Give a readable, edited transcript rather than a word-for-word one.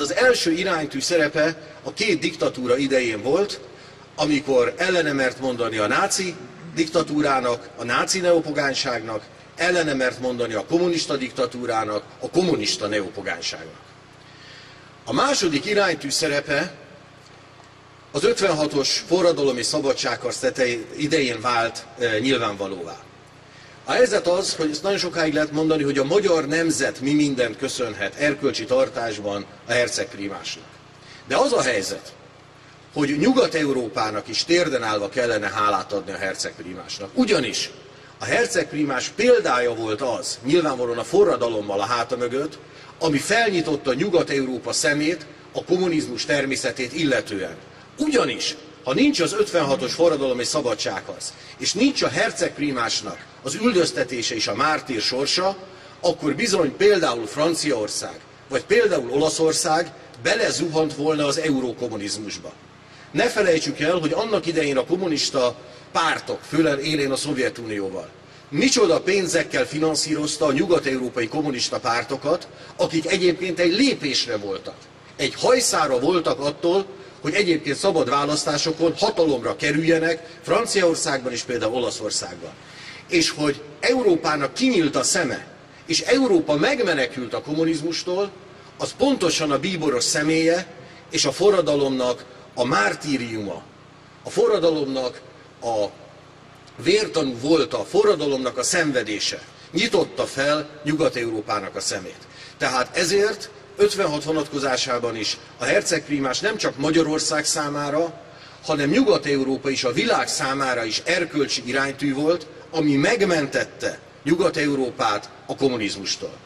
az első iránytű szerepe a két diktatúra idején volt, amikor ellene mert mondani a náci diktatúrának, a náci neopogánságnak, ellene mert mondani a kommunista diktatúrának, a kommunista neopogánságnak. A második iránytű szerepe az 56-os forradalom és szabadságharc idején vált nyilvánvalóvá. A helyzet az, hogy ezt nagyon sokáig lehet mondani, hogy a magyar nemzet mi mindent köszönhet erkölcsi tartásban a hercegprímásnak. De az a helyzet, hogy Nyugat-Európának is térden állva kellene hálát adni a hercegprímásnak. Ugyanis a hercegprímás példája volt az, nyilvánvalóan a forradalommal a háta mögött, ami felnyitotta Nyugat-Európa szemét a kommunizmus természetét illetően. Ugyanis, ha nincs az 56-os forradalom és szabadságharc, és nincs a hercegprímásnak az üldöztetése és a mártír sorsa, akkor bizony például Franciaország, vagy például Olaszország belezuhant volna az eurókommunizmusba. Ne felejtsük el, hogy annak idején a kommunista pártok, főleg élén a Szovjetunióval, micsoda pénzekkel finanszírozta a nyugat-európai kommunista pártokat, akik egyébként egy lépésre voltak, egy hajszára voltak attól, hogy egyébként szabad választásokon hatalomra kerüljenek Franciaországban és például Olaszországban. És hogy Európának kinyílt a szeme, és Európa megmenekült a kommunizmustól, az pontosan a bíboros személye és a forradalomnak a mártíriuma, a forradalomnak a vértanú volt, a forradalomnak a szenvedése nyitotta fel Nyugat-Európának a szemét. Tehát ezért 56 vonatkozásában is a hercegprímás nem csak Magyarország számára, hanem Nyugat-Európa is a világ számára is erkölcsi iránytű volt, ami megmentette Nyugat-Európát a kommunizmustól.